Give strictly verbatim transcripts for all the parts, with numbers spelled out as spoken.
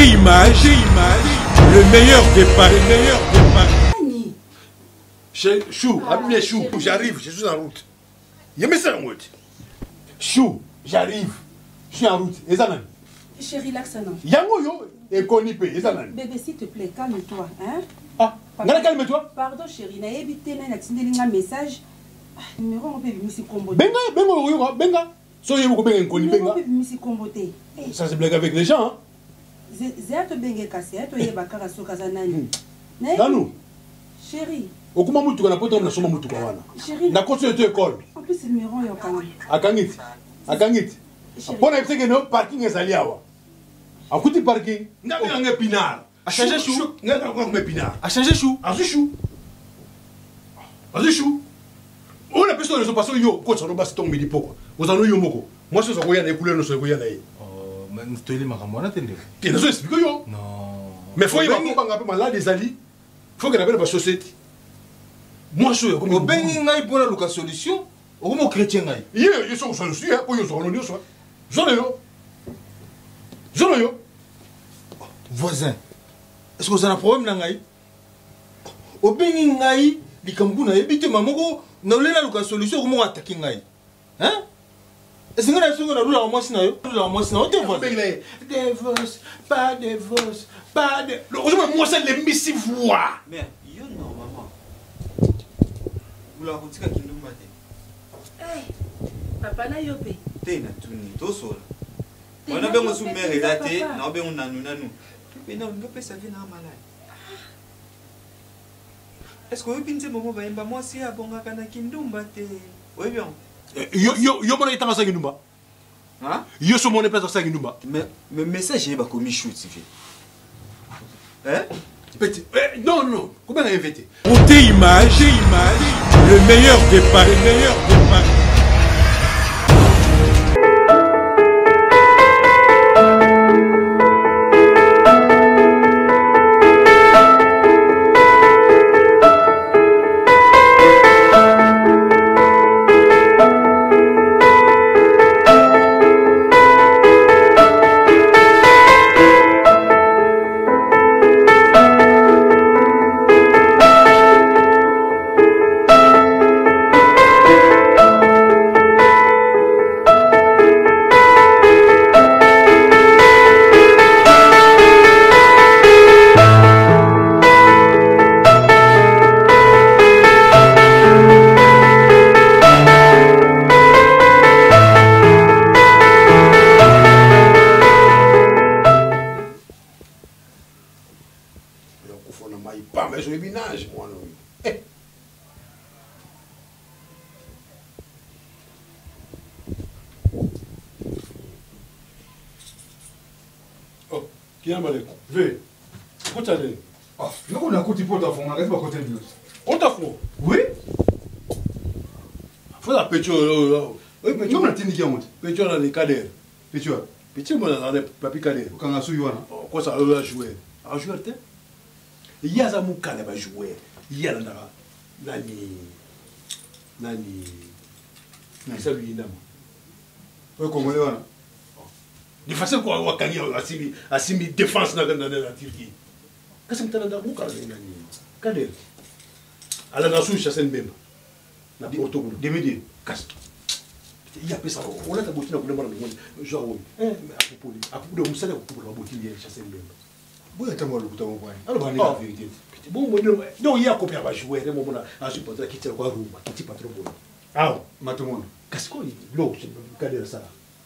Beauté image, image, le meilleur des paris, le meilleur des paris. Chou, abîme Chou, j'arrive, je suis en route. Il y a ça en route. Chou, j'arrive, je suis en route. Et ça, chérie, relax, non. Yango yo, et Konipe, et ça, bébé, s'il te plaît, calme-toi, hein. Ah, calme-toi. Pardon, chérie, n'a évité un message. Numéro, on peut venir ici comboter. Benga, benga, benga. Soyez beaucoup bien connu, benga. On peut venir ici comboter. Ça se blague avec les gens, hein. Zéato benga cassé, toi y est bakara sokaza nani. Nanou. Chérie. Okuma mutu kana poto na soma mutu kwa wana. Chérie. Na continue to école. En plus le numéro yo kana. Akangiti. Akangiti. Pona ipseke no parking ezali awa. Akuti parking. Ngabi nga pinar. A changer chou. Nga nga pinar. A changer chou. A chou. A chou. On a personne ne passe yo ko ça no basi tong midi poko. Ozano yo moko. Moi ce sokoya na couleur no sokoya na yi. Oh, mais tu es makambo na tende. Tu ne sais expliquer yo. Non. Mais faut y va pas ngapi malade des ali. Faut que la société. Moi je comme bengi ngai pour la solution. Omo chrétien ngai. Ye, ils sont solution hein pour yo so no so. Zone yo. Zone yo. Voisin. Est-ce que vous avez un problème na ngai? Obengi ngai likambu na ebite mamoko na lela luka solution omo attaquer ngai. Hein? Est-ce que vous avez un problème na yo? La moi na divorce. Pas divorce, pas de. Heureusement moi c'est les missives voix. Mais yo non maman. Vous la route ka kindumba te. Eh, papa na yo pe. Te na tuni to sola. Wana be mo sumere date, na be on nanu nanu. Mais non, ne peut pas servir na malade. Est-ce que vous pensez maman va imba moi si abonga kana kindumba te. Oui bien. Yo yo yo mona itanga sa kindumba. Hein? Yo so mona pesa sa kindumba. Mais mais message est ba commis shoot si fait. Hein? Petit. Eh, non, non. Comment on a invité? Beauté image, image, le meilleur des paris, le meilleur des paris. Qui a mal V. Où t'as allé? Ah, là on a un coup de pot à fond, on arrête pas côté de l'autre. On t'a fou? Oui? Faut la pétio. Oui, mais tu m'as dit qu'il y a un autre. Pétio dans les cadres. Pétio? Pétio, moi dans les papiers cadres. Quand on a su Yoana. Quoi ça va jouer? À jouer, t'es? Il y a un mouka qui va jouer. Il y a un Nani. Nani. Nani. Ça lui est Oui, Congolais, Yoana. De façon qu'on va gagner à six mille défense dans la Turquie. Qu'est-ce que tu as dans le cas? Cadre. À la nation, je sais même. La Porto. Des médias. Il y a ça. On a ta boutique dans le monde. Genre, oui. Mais à propos de. À propos de vous savez, pour la boutique, il y a chassé même. Vous êtes à moi le bouton au point. Alors, on est la vérité. Bon, non, il y a un copain qui va jouer. Un moment, un supporter qui tient quoi, room, qui tient pas trop bon. Ah, Matomon. qu'est-ce qu'on dit? L'eau, c'est le cadre ça.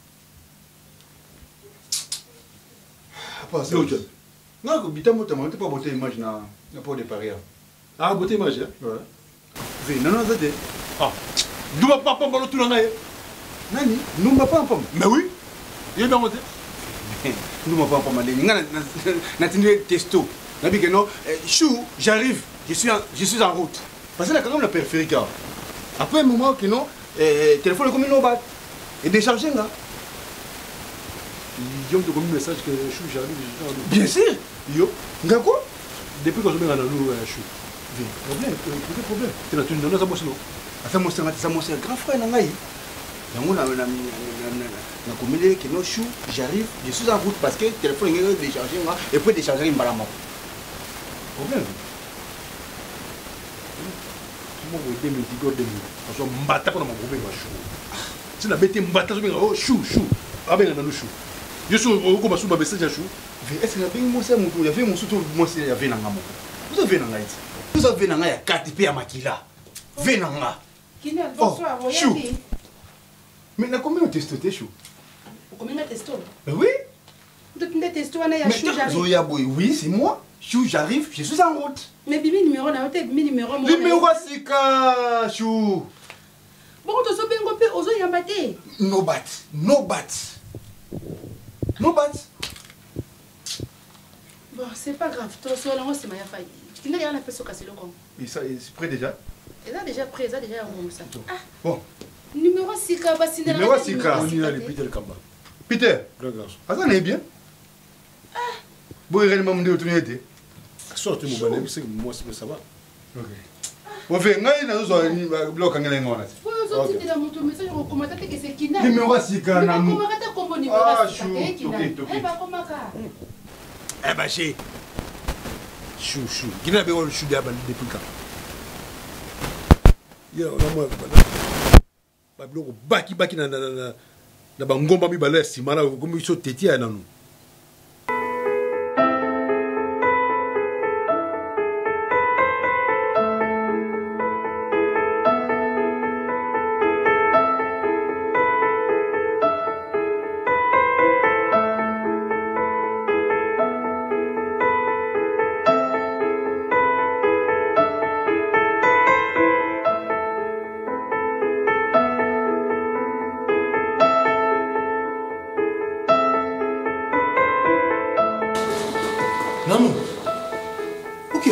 Pas ça. Non, que bita mota mota pas beauté image na na pas de paria. Ah, beauté image, hein? Ouais. Ve non non ça te. Ah. Nous va pas pas le tout là. Nani? Nous va pas pas. Mais oui. Il est dans mon Nous va pas pas mal. Nga na tindé testo. Na bi que non, chou, j'arrive. Je suis en, je suis en route. Parce que là quand même la périphérique. Après un moment que non, euh téléphone comme non bat. Et décharger là. Yo te commis message que chou j'arrive. Bien sûr. Yo. Nga quoi? Depuis que je me rends nous chou. Problème, problème. Tu n'as tu ne donnes pas ça moi. Ça moi c'est ça moi c'est grand frère na ngai. yango na na na communiqué que no chou j'arrive je suis en route parce que téléphone est déchargé moi et puis décharger mbalama problème mo mo demi digo demi parce que mbata ko na mo be ba chou si na bete mbata so benga oh chou chou abenga na no chou je suis ko ba suba message chou est-ce que na bengi mo se mutu ya ve mo sutu mo se ya ve na ngamo vous avez na ngaiti vous avez na ngaya kati pe ya makila ve na nga Kina bonsoir chou mais na combien on testoté chou combien de testo oui de combien de testo na ya chou j'arrive Zoya boy oui c'est moi chou j'arrive je suis en route mais bibi numéro na hotel bibi numéro mo numéro sika chou bon to so bengo pe ozo yamba te no bat no bat no bat bon c'est pas grave to so longo c'est ma ya faille kina ya na peso kaselo kom et ça c'est prêt déjà et ça déjà prêt ça déjà on ça ah bon numéro sika ba sinela numéro sika on y a le Peter Kamba Peter regarde ça ça n'est bien ah bon il réellement me retourner été sortez mon bonhomme c'est moi ça va OK on fait ngai na zo ni bloc ngala ngona faut zo ti la moto message ko komata te que c'est kina numéro sika na mo komata ko bo numéro sika te kina eh ba komaka eh ba chez chou chou kina be won chou diaba depuis quand yo na moi ba bloc baki baki na na na na bangomba mi bala simala ko mi so tetia na nous Namu. Ok.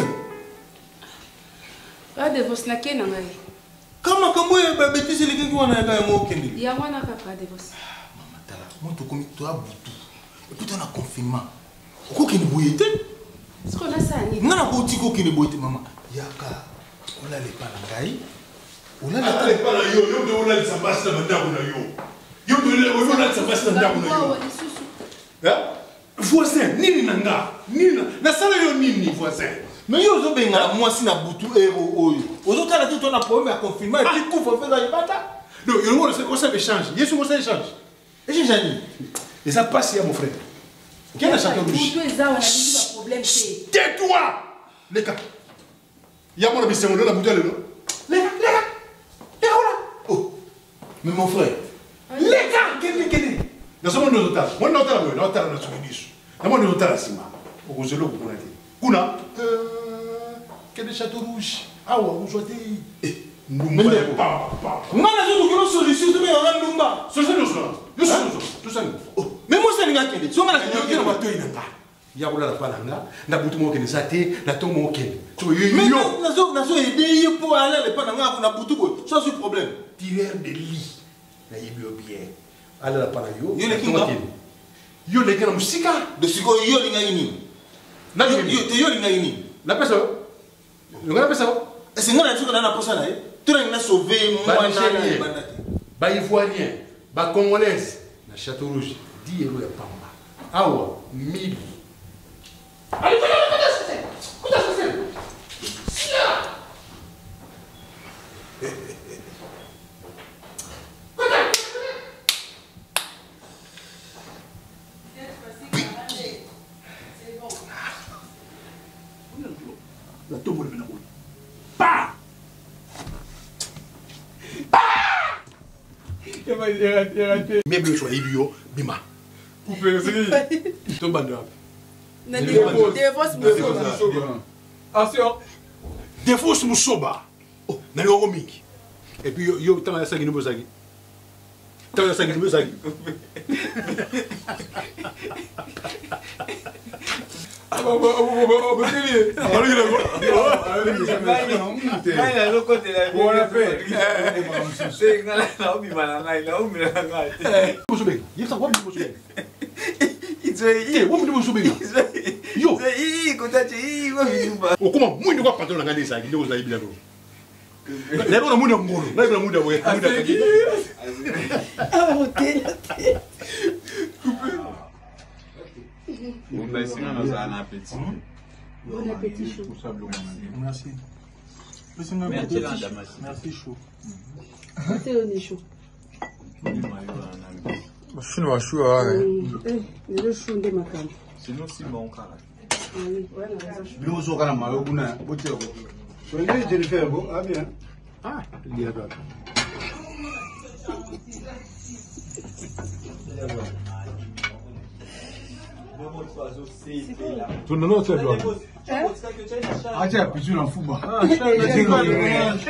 Pas de vos snacké na ngai. Kama kambo ya bêtise les qui wana ya mo kendi. Ya wana ka pas de vos. Mama tala, moi to komi to abutu. Et puis on a confinement. Ko keni boyete? Ce qu'on a ça ni. Ngana ko tiko keni boyete mama. Yaka. On a les palangai. On a la les pala yo yo de on a les sabas na ndako na yo. Yo de on a les sabas na ndako na yo. Hein? Voisin, nini nanga, nini na sala yo nini voisin. Mais yo zo benga moi si na butu ero oyo. Ozo kala tout on a problème à confinement et puis couvre feu dans les bata. Non, yo on sait qu'on ça échange. Yesu on ça échange. Échange ani. Et ça passe mon frère. Quel est chacun rouge? Butu eza on a dit problème c'est. Tais-toi. Les gars. Ya mon ami c'est mon la butu là. Les gars, les gars. Les gars. Oh. Mais mon frère. Les gars, quel quel dans ce monde notal, moi notal moi notal na tsumidisho. Na moi notal sima. Okozelo ko kuna te. Kuna euh quel est château rouge? Ah ouais, on joue eh ndumba pa pa. Ngana zo ko solution to me ngana ndumba. Solution no so. Yo so so. Ça oh, mais moi ça ninga kende. So ngana yo na bato ina pa. Ya kula la palanga, na butu mo kene sate, na to mo kene. So yo mais na zo na zo aider yo pour aller le palanga na butu ko. Ça c'est problème. Tireur de lit. Na yibio bien. Ala la pana yo yo le kinga yo le kana musika de siko yo linga yini na yo yo te yo linga yini la pesa yo ngana pesa e singa na tsiko na posa na e tura na sauver moi na bandati ba ivoirien ba congolaise na Château Rouge dix euros ya pamba awa mille allez allez allez kuta sasa sia la tombe le menako pa pa ya ma ya ya mais bleu choix ibio bima pour faire ça tombe bande na des fausses musoba attention des fausses musoba na loko mingi et puis yo yo tanga sangi no sangi tanga sangi no sangi yo Ah, mon thé. Bon, ben, sinon, on a un appétit. Bon appétit, chou. Merci. Merci, Merci, chaud. C'est le chaud. Je suis dans chou. Eh, le chou de ma cam. Sinon, c'est bon, carré. Oui, voilà. Nous sommes quand même à l'Oguna. Je vais le faire, bon, ah bien. Ah, il y a d'autres. Tu non non c'est bon. Ah tiens, puis tu l'en fous pas. Ah, ça, c'est quoi le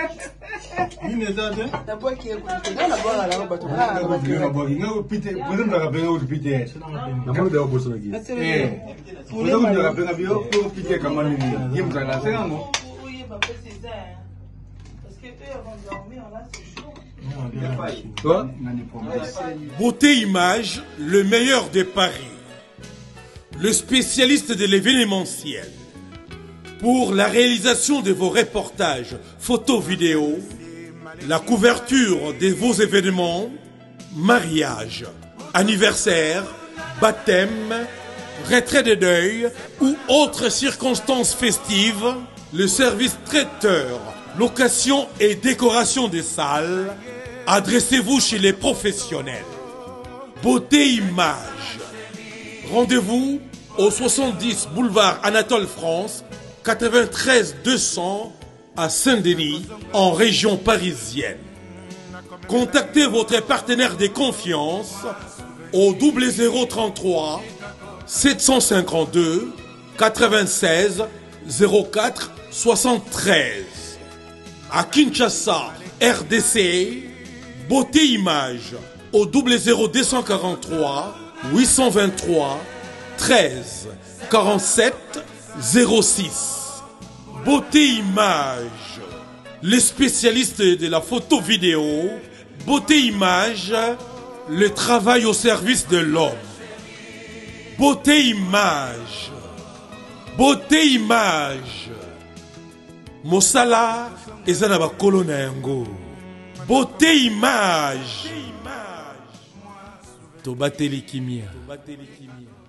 Il n'est pas bien. La boîte qui est là, la boîte là, la boîte. Ah, Ah, tu vas voir, il y a pité, vous ne l'avez pas vu pité. Na mo de oboso na gi. Eh. Vous ne l'avez pas vu pité comme on dit. Il vous a lancé un mot. Oui, papa, c'est ça. Parce que eux avant de dormir, là, c'est chaud. Toi? Beauté Image, le meilleur de Paris. Le spécialiste de l'événementiel. Pour la réalisation de vos reportages, photos, vidéos, la couverture de vos événements, mariage, anniversaire, baptême, retrait de deuil ou autres circonstances festives, le service traiteur, location et décoration des salles, adressez-vous chez les professionnels. Beauté Image. Rendez-vous au soixante-dix boulevard Anatole France, quatre-vingt-treize deux cents à Saint-Denis, en région parisienne. Contactez votre partenaire de confiance au double zéro trente-trois sept cent cinquante-deux quatre-vingt-seize zéro quatre soixante-treize. À Kinshasa, R D C, Beauté Image au double zéro deux cent quarante-trois huit cent vingt-trois treize quarante-sept zéro six. Beauté Image, les spécialistes de la photo vidéo. Beauté Image, le travail au service de l'homme. Beauté Image, Beauté Image, Mosala ezana ba kolona yango. Beauté Image. Tobateli kimia.